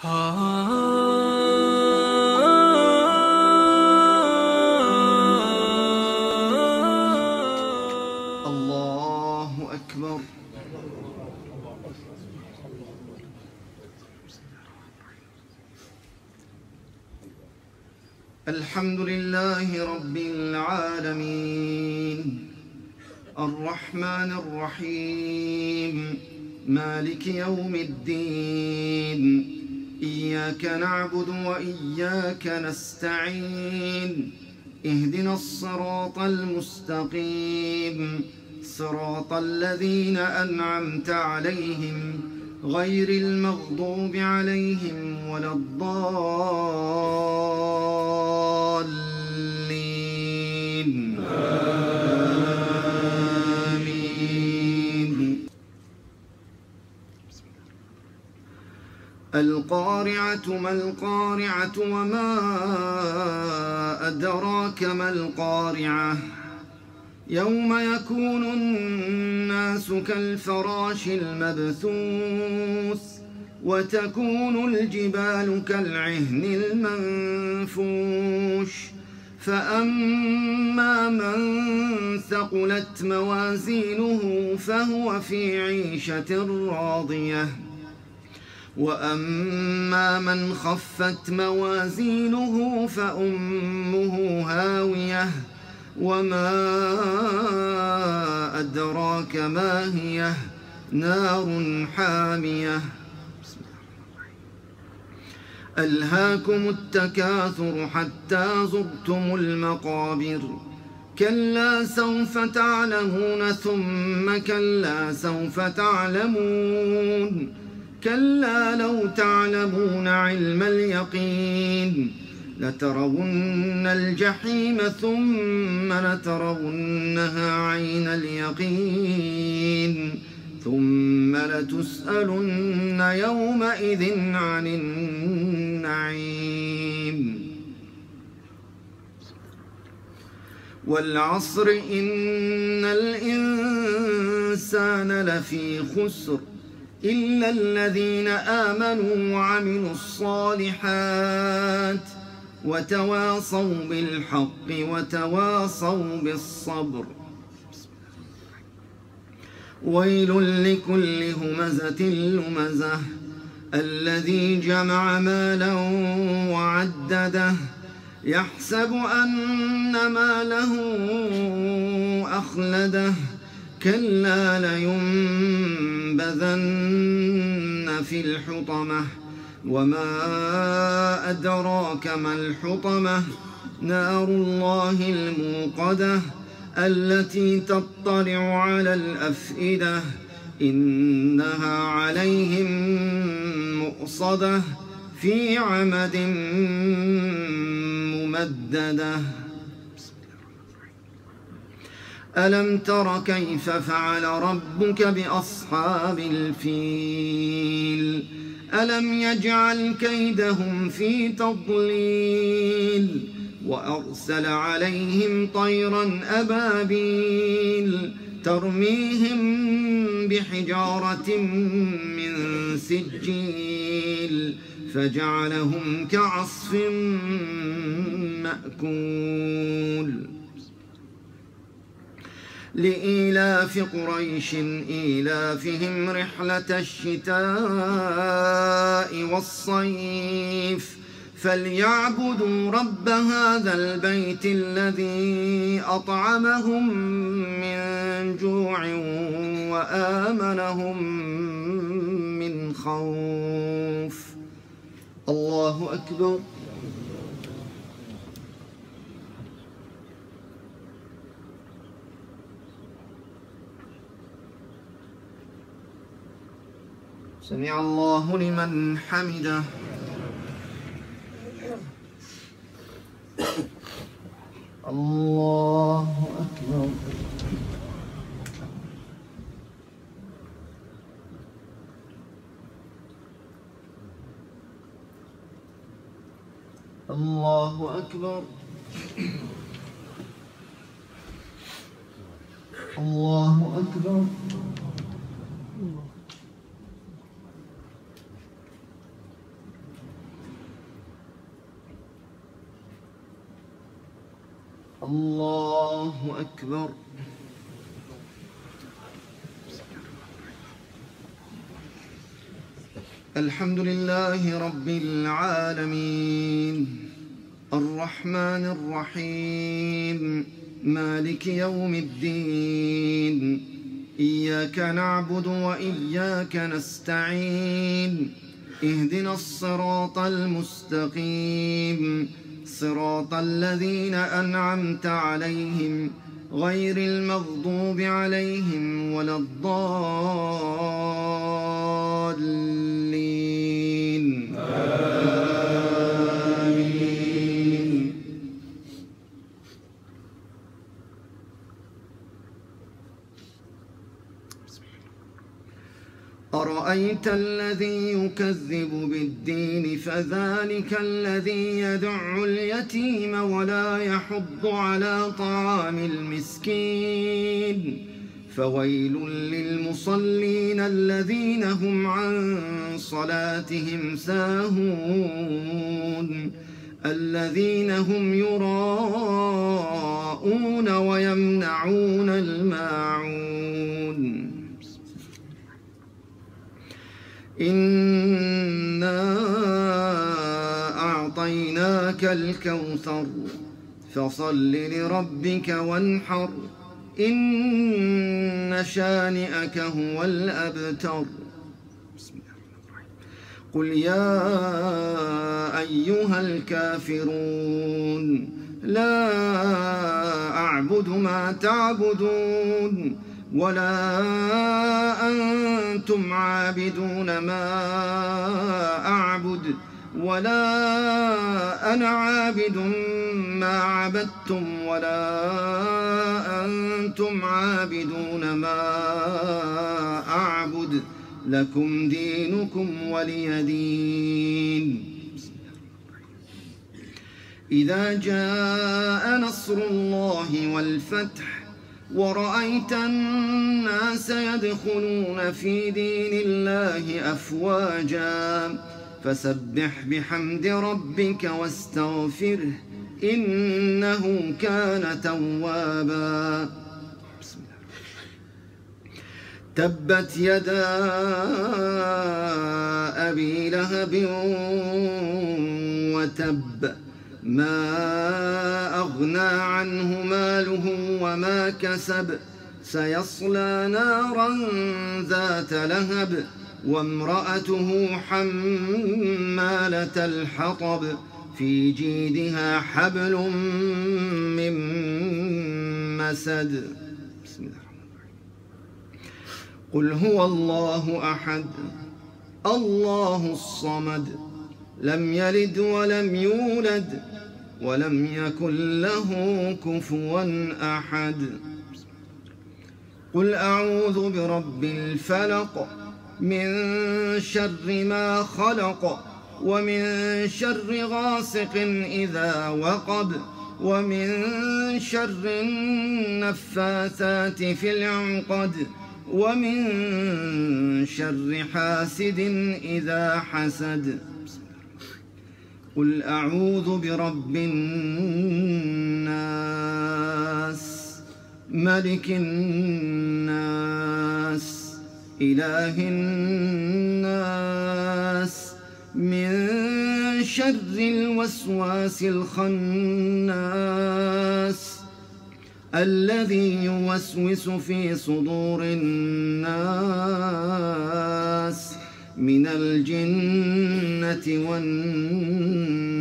الله أكبر. الحمد لله رب العالمين الرحمن الرحيم مالك يوم الدين إياك نعبد وإياك نستعين اهدنا الصراط المستقيم صراط الذين أنعمت عليهم غير المغضوب عليهم ولا الضالين آمين. القارعة ما القارعة وما أدراك ما القارعة يوم يكون الناس كالفراش المبثوث وتكون الجبال كالعهن المنفوش فأما من ثقلت موازينه فهو في عيشة راضية وأما من خفت موازينه فأمه هاوية وما أدراك ما هي نار حامية. ألهاكم التكاثر حتى زرتم المقابر كلا سوف تعلمون ثم كلا سوف تعلمون كلا لو تعلمون علم اليقين لترون الجحيم ثم لترونها عين اليقين ثم لتسألن يومئذ عن النعيم. والعصر إن الإنسان لفي خسر إلا الذين آمنوا وعملوا الصالحات وتواصوا بالحق وتواصوا بالصبر. ويل لكل همزة لمزة الذي جمع مالا وعدده يحسب أن ماله أخلده كلا لينبذن في الحطمة وما أدراك ما الحطمة نار الله الموقدة التي تطلع على الأفئدة إنها عليهم مؤصدة في عمد ممددة. ألم تر كيف فعل ربك بأصحاب الفيل ألم يجعل كيدهم في تضليل وأرسل عليهم طيرا أبابيل ترميهم بحجارة من سجيل فجعلهم كعصف مأكول. لإيلاف قريش إيلافهم رحلة الشتاء والصيف فليعبدوا رب هذا البيت الذي أطعمهم من جوع وآمنهم من خوف. الله أكبر. سمع الله لمن حمده. الله أكبر. الله أكبر. الله أكبر. الله أكبر. الحمد لله رب العالمين الرحمن الرحيم مالك يوم الدين إياك نعبد وإياك نستعين اهدنا الصراط المستقيم صراط الذين أنعمت عليهم غير المغضوب عليهم ولا الضالين آمين. أرأيت الذي يكذب بالدين فذلك الذي يدع اليتيم ولا يحض على طعام المسكين فويل للمصلين الذين هم عن صلاتهم ساهون الذين هم يراءون ويمنعون الماعون. إنا أعطيناك الكوثر فصل لربك وانحر إن شانئك هو الأبتر. قل يا أيها الكافرون لا أعبد ما تعبدون ولا أنتم عابدون ما أعبد ولا أنا عابد ما عبدتم ولا أنتم عابدون ما أعبد لكم دينكم ولي دين. إذا جاء نصر الله والفتح ورأيت الناس يدخلون في دين الله أفواجا فسبح بحمد ربك واستغفره إنه كان توابا. تبت يدا أبي لهب وتب ما أغنى عنه ماله وما كسب سيصلى نارا ذات لهب وامرأته حمالة الحطب في جيدها حبل من مسد. بسم الله الرحمن الرحيم. قل هو الله أحد الله الصمد لم يلد ولم يولد ولم يكن له كفوا أحد. قل أعوذ برب الفلق من شر ما خلق ومن شر غاسق إذا وقب ومن شر النفاثات في العقد ومن شر حاسد إذا حسد. قل أعوذ برب الناس ملك الناس إله الناس من شر الوسواس الخناس الذي يوسوس في صدور الناس من الجنة والناس.